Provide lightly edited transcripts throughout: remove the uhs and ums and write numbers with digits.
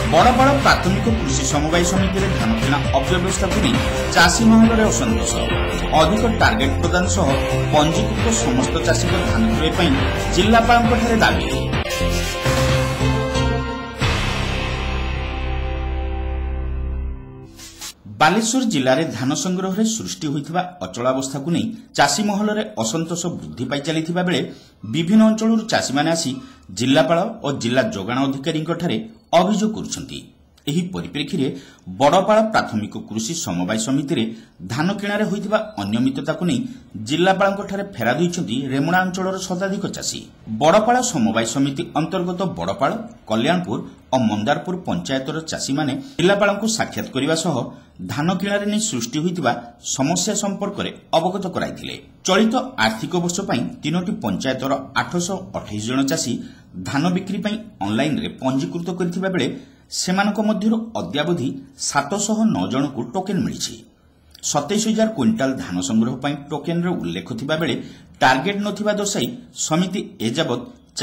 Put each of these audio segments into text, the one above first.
बड़पाड़ प्राथमिक कृषि समवाय समिति में धान किणा अव्यवस्था को नहीं चाषी महल असंतोष अधिक टार्गेट प्रदान सह पंजीकृत समस्त चाषी धान किणा जिलापाल दाबी। बालेश्वर जिले में धान संग्रह में सृष्टि होता अचलावस्था को नहीं चाषी महल में असंतोष वृद्धि पाई चलता बेले विभिन्न अंचल चाषी मैंने आसी जिलापाल और जिला जोगाण अधिकारी अभियोग करुछंती। एही परिप्रेक्षी रे बड़पाड़ प्राथमिक कृषि समवाय समिति रे धान किणारे होइतिबा अनियमितता को नहीं जिलापाल फेरा दैछंती रेमुणा अंचल शताधिक चाषी। बड़पाड़ समवाय समिति अंतर्गत बड़पाड़ कल्याणपुर और मंदारपुर पंचायतर चाषी माने जिलापाल को साक्षात करने सह धान किणारे नहीं सृष्टि होइतिबा समस्या संपर्क में अवगत कराइथिले। चलित आर्थिक वर्ष पई 3टी पंचायतर 828 जन चाषी धान बिक्री पई ऑनलाइन रे पंजीकृत करथिबा बेले सेमानक मध्यरु अद्यावधि 709 जन को टोकेन मिली। 27,000 क्विंटाल धान संग्रह पई टोकेन रे उल्लेख थिबा बेले टार्गेट नथिबा दर्शाई समिति एजावत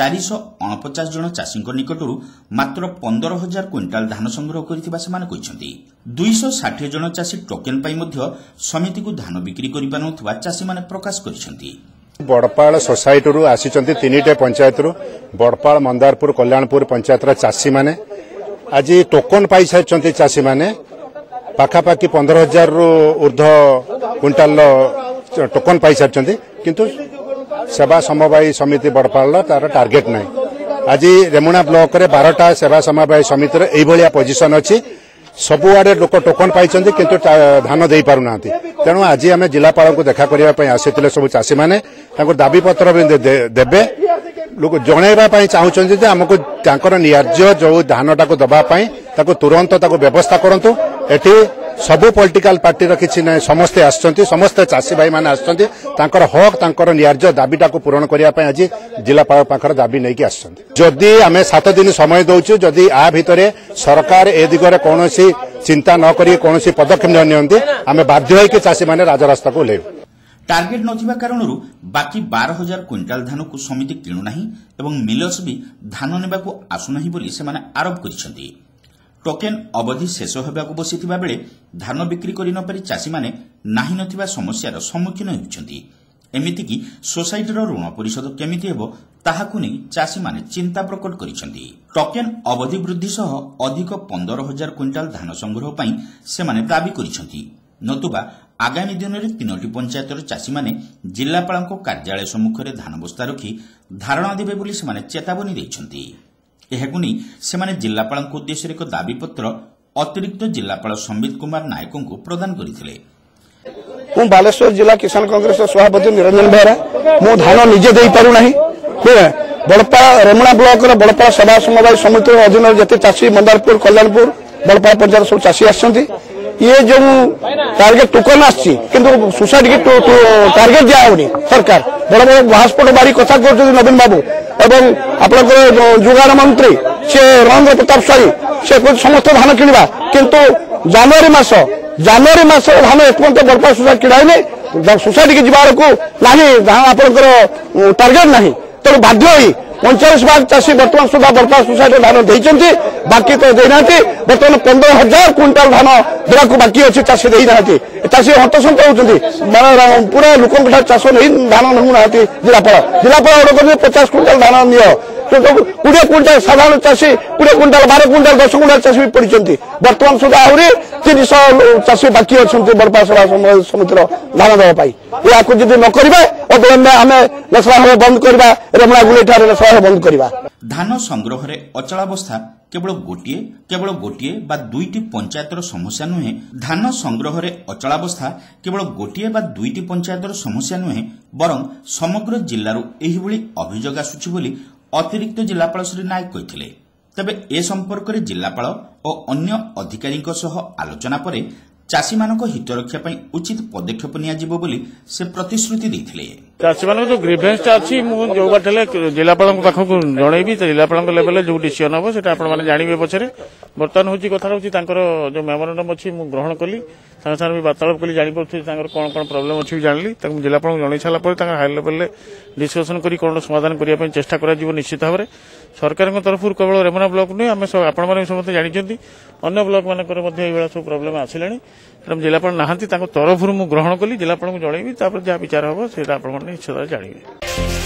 449 जन चाषी निकटरू मात्र 15,000 क्विंटाल धान संग्रह करथिबा सेमाने कहिसंती। 260 जन चाषी टोकेन पई मध्य समिति को धान बिक्री करि पानुथबा चाषी माने प्रकाश करिसंती। बड़पाड़ सोसाइटी रु आसीचंती 3टे पंचायत रु बड़पाड़ मंदारपुर कल्याणपुर पंचायतर चाषी माने आज टोकन पाई सारी चाषी मैंने पाखापाखि 15,000 रु ऊर्ध क्विंटाल टोकन पाई सारी किंतु सेवा समवाय समिति बड़पाड़ तार टार्गेट नहीं। आज रेमुणा ब्लॉक रे 12टा सेवा समवाय समिति रे एभलिया पोजिशन अच्छी सबुआडे लोक टोकन पाई किंतु धान दे पारुना। तेणु आज आम जिलापाल को देखा करने आसी सब चाषी मैंने दाबी पत्र भी देबे लोक जनवाई चाहते आमको न्याज्य जो धान टाक दवाई तुरंत व्यवस्था करूँ। एटी सबु पॉलिटिकल पार्टी किसी ना समस्ते आसछंती समस्त चाषी भाई माने आसछंती हक न्याज्य दाबीटा को पूरण करने आज जिलापाल पाखर दाबी नहीं आसछंती। जदि आम 7 दिन समय दउछु जदि आ भितरे सरकार ए दिगरे कौन चिंता न करी कौन पदक्षेप नियंती आम बाध्य होइके चाषी माने राजरास्ता को ओह्लेइबु। टार्गेट नथिबा कारणरू बाकी 12,000 क्विंटाल धान को समिति किणु नाही एवं मिलर्स भी धान नेबाकू आसु नाही बोली सेमाने आरोप करिसंती। टोकेन अवधि शेष होबाकू बसिथिबा बेले धान बिक्री करि न पारि चाषी माने नाही नथिबा समस्यार सम्मुखीन हेउछंती। एमिति कि सोसाइटीर ऋण परिशोध केमिति हेबो ताहाकू नै चाषी माने चिंता प्रकट करिसंती। टोकेन अवधि वृद्धि सह अधिक 15,000 क्विंटाल धान संग्रह पई सेमाने दाबी करिसंती। नतुबा आगामी दिन में 3टी पंचायतर चाषी माने जिलापाल कार्यालय सम्मुख में धान बस्ता रखी धारणा देवे बोली सेमाने चेतावनी देइछंती। एहाकू नै सेमाने जिलापाल उद्देश्य एक दाबी पत्र अतिरिक्त जिलापाल संबित कुमार नायक को प्रदान करथिले। मु बालेश्वर जिला किसान कांग्रेस सभापति निरंजन बेहरा मु धान निजे दे पारु नाही। बड़पाड़ रेमुणा ब्लॉक बड़पाड़ सभा समवाय समिति अधीन जते चाषी मंदारपुर कल्याणपुर बड़पाड़ पंचायत सब चाषी आछंती ये जो टार्गेट टोकन आसी किंतु सोसाइटी की टार्गेट दिया होनी सरकार बड़ बड़ घासपट बारी कथा कर नवीन बाबू एवं आपंकर जोगाण मंत्री से रंग प्रताप स्वाई से समस्त धान किणवा किंतु जनवरी मास धान एपर्यंत बड़पाड़ सोसाइटी किणाई सोसाइटी की जीवार को आपंकर टार्गेट ना तेणु बाध्य 45 भाग चाषी बर्तमान सुधा बड़पाड़ सोसाइटी धान देते बाकी तो देना बर्तमान 15,000 क्विंटाल धान देवाक बाकी अच्छे चाषी देना चाषी हतसंत होती पूरा लोक चाष नहीं धान नौना जिलापाल 50 क्विंटाल धान नि 20 क्विंटाल साधारण चाषी 20 क्विंटाल 12 क्विंटाल 10 क्विंटाल चाषी भी पड़ी बर्तमान सुधा आहरी 300 चाषी बाकी अच्छा बड़पाड़ सभा समितिर धान देवाई या न करेंगे अविलंबे आम लसला बंद करवा रेमुणा गुलेठार लसला बंद करवा। धान संग्रह रे अचलावस्था केवल गोटिए बा 2टी पंचायतर समस्या नुहे। धान संग्रह रे अचलावस्था केवल गोटिए बा 2टी पंचायतर समस्या नुहे बरं समग्र जिल्लारू एही भली अभियोग आसुछि बोली अतिरिक्त जिलापाल श्री नायक कहिथिले। तबे ए संपर्क रे जिलापाल और अन्य अधिकारी सह आलोचना परे चाषी मान हित रक्षा उचित पदक्षेप नियाजिबो बोली से प्रतिश्रुति देथिले। चाषी मान जो ग्रीवेंस अच्छी जो बाटे जिलापाल पाखक जनइबी जिलापाल लेवल जो डिसीजन हम से जानिबे पछरे ବର୍ତ୍ତମାନ ହେଉଛି କଥା ହେଉଛି ତାଙ୍କର ଯେଉଁ ମେମୋରାଣ୍ଡମ୍ ଅଛି ମୁଁ ଗ୍ରହଣ କଲି ସାଙ୍ଗେ ସାଙ୍ଗେ ବି ବାର୍ତ୍ତାଳାପ କଲି ଜାଣିପାରୁଥିଲି ତାଙ୍କର କ'ଣ କ'ଣ ପ୍ରୋବ୍ଲେମ୍ ଅଛି ବି ଜାଣିଲି ତାଙ୍କୁ ଜିଲ୍ଲାପାଳଙ୍କୁ ଜଣାଇ ସାରିଲା ପରେ ତାଙ୍କର ହାଇ ଲେଭେଲରେ ଡିସ୍କସନ୍ କରି କ'ଣ ସମାଧାନ କରିବା ପାଇଁ ଚେଷ୍ଟା କରାଯିବ ନିଶ୍ଚିତ ଭାବରେ ସରକାରଙ୍କ ତରଫରୁ କେବଳ ରେମୁଣା ବ୍ଲକ ନୁହେଁ ଆମେ ଆପଣମାନେ ସମସ୍ତେ ଜାଣିଛନ୍ତି ଅନ୍ୟ ବ୍ଲକମାନଙ୍କର ମଧ୍ୟ ଏଇଭଳିଆ ସବୁ ପ୍ରୋବ୍ଲେମ୍ ଆସିଲାଣି ତେଣୁ ଜିଲ୍ଲାପାଳ ନାହାନ୍ତି ତାଙ୍କ ତରଫରୁ ମୁଁ ଗ୍ରହଣ କଲି ଜିଲ୍ଲାପାଳଙ୍କୁ ଜଣାଇବି ତାପରେ ଯାହା ବିଚାର ହେବ ସେଇଟା ଆପଣମାନେ ନିଶ୍ଚିତ ଜାଣିବେ।